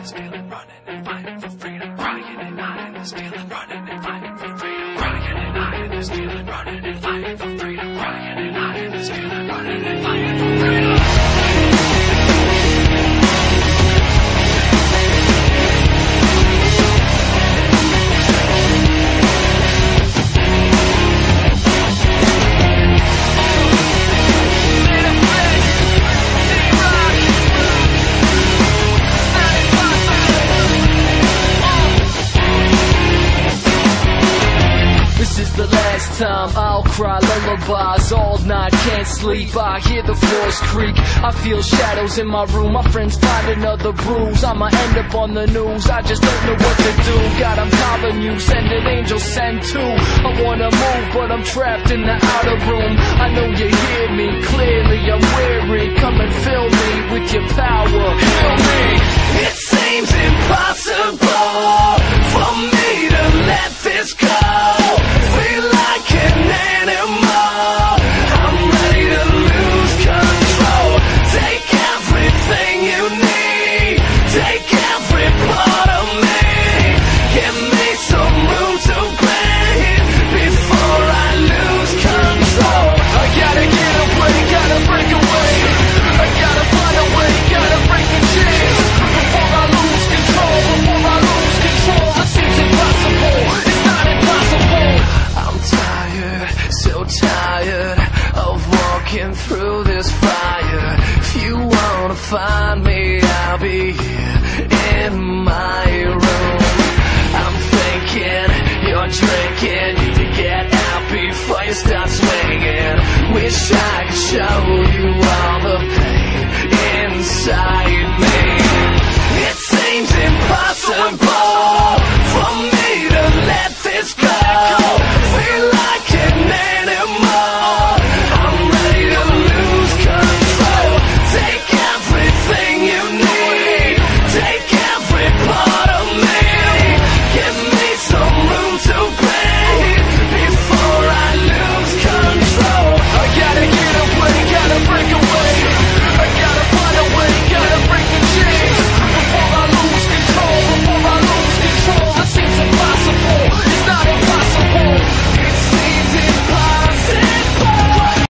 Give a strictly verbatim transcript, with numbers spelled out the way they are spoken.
stealing, running and fighting for freedom, crying and hiding and stealing, running and fighting for freedom, crying and hiding and stealing, running and fighting for freedom, crying and hiding and stealing, running and fighting for freedom. Time I'll cry lullabies all night, can't sleep, I hear the floors creak, I feel shadows in my room, my friends find another bruise, I'ma end up on the news, I just don't know what to do. God, I'm calling you, send an angel, send two. I wanna move, but I'm trapped in the outer room. I know you hear me clearly, I'm weary, come and fill me with your power, fill me. It seems impossible for me to let this go. Feel like an animal, I'm ready to lose control. Take everything you need, take every part of me. Give me some room to breathe before I lose control. I gotta get away, gotta break away, I gotta find a way, gotta break the chains before I lose control, before I lose control. It seems impossible, it's not impossible. I'm tired, so tired of walking through this fire. If you wanna find me, I'll be here in my room. I'm thinking you're drinking, you need to get out before you start swinging. Wish I could show